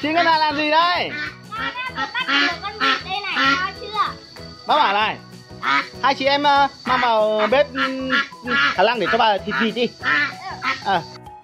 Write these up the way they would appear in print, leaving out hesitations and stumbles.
Chị Ngân Hà làm gì đây? Con đã bắt được con vịt đây này, to chưa? Bác bảo này, hai chị em mang vào bếp khả năng để cho bà thịt vịt đi. À.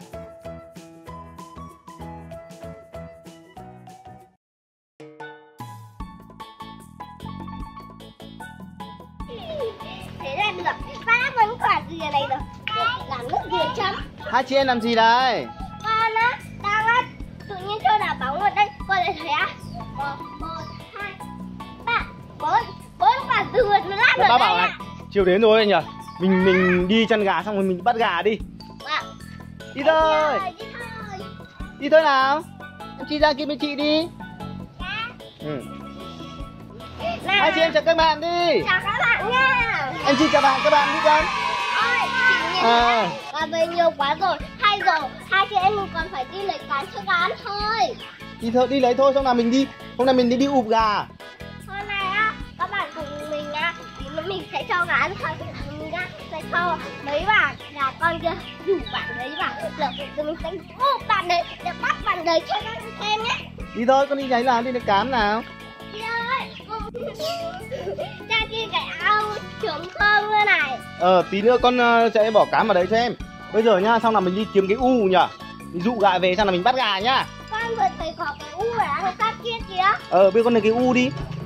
Thế này được, ba vẫn quả dừa này rồi. Làm nước dừa chấm. Hai chị em làm gì đây? Con á, đang á, tự nhiên cho đá bóng ở đây, con lại thấy á. 1, 2, 3, 4 quả dừa nó lát ở Bác đây bảo này, chiều đến rồi nhỉ? Mình đi chăn gà xong rồi mình bắt gà đi. Vâng. Đi thôi. Đi thôi. Đi thôi nào. Em Chi ra kia với chị đi. Ừ. Hai chị em chào các bạn đi. Chào các bạn nha. Em Chi chào các bạn đi con. Ôi, chị nhìn và về nhiều quá rồi. 2 giờ, hai chị em mình còn phải đi lấy cán cho cán thôi. Đi lấy thôi, xong là mình đi. Hôm nay mình đi ụp gà. Hôm nay á, các bạn cùng mình á, mình sẽ cho cán thôi. Mình á, sẽ cho mấy bạn gà con kia rủ bạn đấy vào. Rồi mình sẽ úp bạn đấy để bắt bạn đấy cho các bạn xem nhé. Đi thôi, con đi lấy nào, đi lấy cám nào. Đi ơi. Cha kia cái ao trống thơm như này. Tí nữa con sẽ bỏ cám vào đấy cho em. Bây giờ nhá, xong là mình đi kiếm cái u nhỉ. Mình dụ gà về xong là mình bắt gà nhá. Con vừa thấy có cái u ở đằng sát kia kìa. Bây con lấy cái u đi.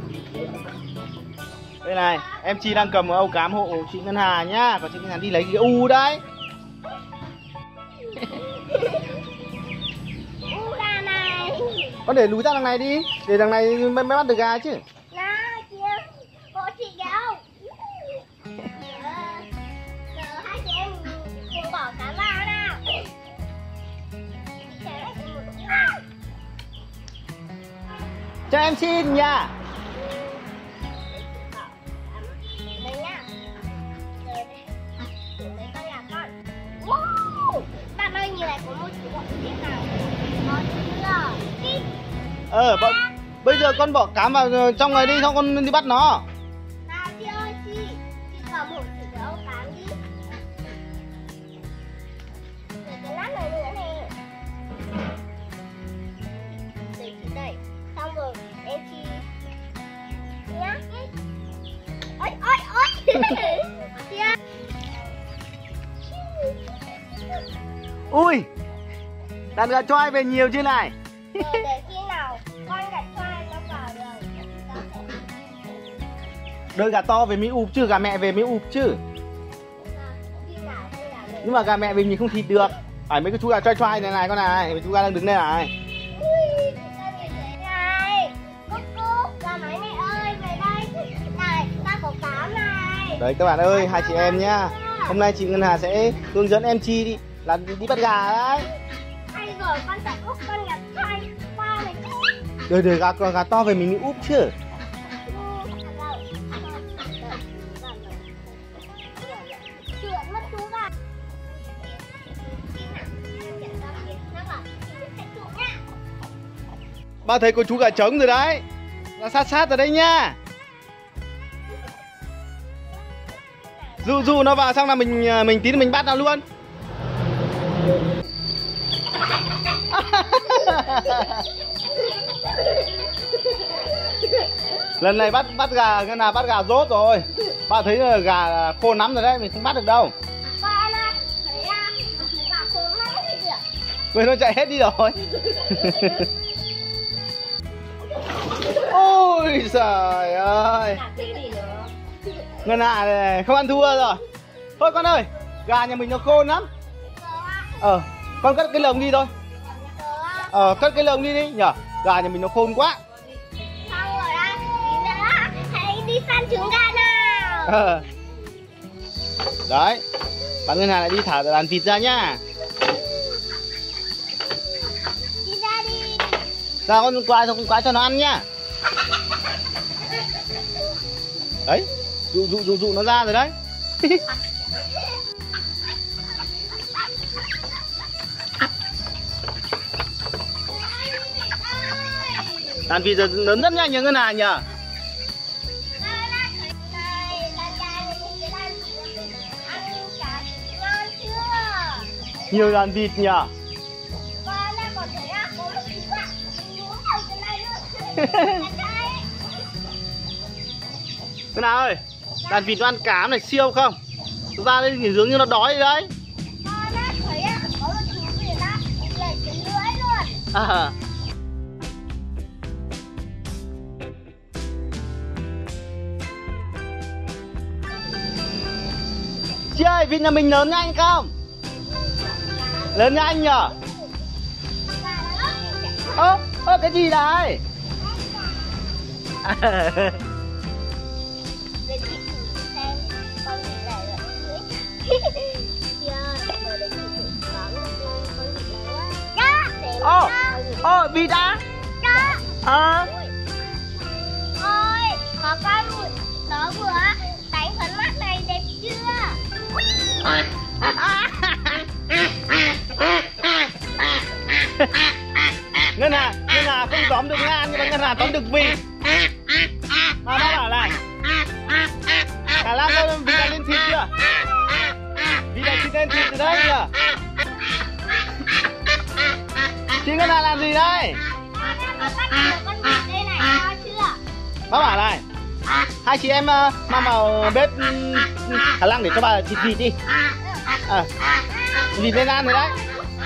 Đây này, em Chi đang cầm âu cám hộ chị Ngân Hà nhá. Còn chị Ngân Hà đi lấy cái u đấy. U gà này. Con để lùi ra đằng này đi. Để đằng này mới bắt được gà chứ. Nào kia, cô chị kìa không? Giờ hai chị em cùng bỏ cá vào nào. Cho em xin nha. Đây nhá. Đây con là con. Wow! Bạn ơi nhìn này có một chú bọn thế nào? Con chưa? Bây giờ con bỏ cám vào trong này đi, xong con đi bắt nó. Nào chị ơi chị có một chỉ cái ốc cám đi. Để cái lát này nữa này. Để chị đẩy. Xong rồi em chị nhá. Ôi ôi ôi. Chị ơi. Ui, đàn gà choi về nhiều chưa này? Để khi nào con gà choi nó vào rồi. Đợi gà to về mới ụp chứ, gà mẹ về mới ụp chứ. Nhưng mà gà mẹ về mình không thịt được. Phải mấy cái chú gà choi choi này này con này, mấy chú gà đang đứng đây này. Này, cô, gà mái mẹ ơi, về đây. Này, ta có cám này. Đấy các bạn ơi, hai chị em nhá. Hôm nay chị Ngân Hà sẽ hướng dẫn em Chi đi bắt gà đấy. Hay rồi, con sẽ úp con gà choi qua này. Đời gà to về mình mới úp chứ. Ba thấy có chú gà trống rồi đấy. Nó sát ở đây nha. Dụ nó vào xong là mình tí nữa mình bắt nó luôn. Lần này bắt gà, cái nào bắt gà rốt rồi. Ba thấy là gà khô lắm rồi đấy, mình không bắt được đâu. Quên nó chạy hết đi rồi. Ôi trời ơi. Ngân Hà này không ăn thua rồi. Thôi con ơi, gà nhà mình nó khô lắm. Con cất cái lồng đi thôi. Cất cái lồng đi nhở. Gà nhà mình nó khôn quá. Xong rồi á, tí nữa hãy đi săn trứng gà nào. Đấy, bạn Ngân Hà lại đi thả đàn vịt ra nhá. Đi ra đi. Ra con quái cho nó ăn nhá. Đấy, dụ nó ra rồi đấy. Đàn vịt giờ lớn rất nhanh nhờ Ngân Hà nhờ. Nhiều đàn vịt nhờ. Ngân Hà ơi, đàn vịt nó ăn cám này siêu không? Ra đây thì dường như nó đói đấy. À. Chị ơi, vịt nhà mình lớn nhanh không? Lớn nhanh nhở? Ơ, cái gì đấy? Để chị thử xem con vịt này ở dưới. Giờ để chị thử đón con vịt này quá. Vịt á? Ôi, có con vịt nó vừa đánh phấn mắt này đẹp chưa? Ngân Hà không tóm được Lan nhưng mà Ngân Hà tóm được vịt. Mà bác bảo này, cả Lan ơi, vịt đã lên thịt chưa? Vịt đã lên thịt từ đấy chưa? Chị Ngân Hà làm gì đây? Con vịt đây này, to chưa? Bác bảo này, hai chị em mang vào bếp khả năng để cho bà thịt vịt đi. Vịt lên ăn rồi đấy.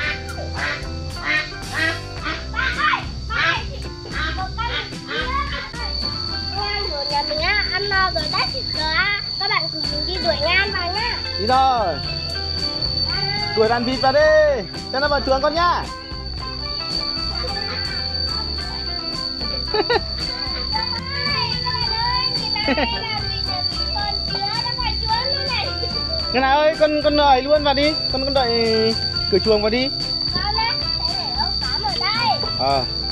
Nhà mình ăn no rồi đấy. Rồi các bạn cùng mình đi đuổi Ngan vào nhá. Đi rồi. Đuổi đàn vịt vào đi. Cho nó vào chuồng con nhá. Ngân Hà ơi, con đợi luôn vào đi. Con đợi cửa chuồng vào đi. Con đấy, sẽ để ốc cám ở đây.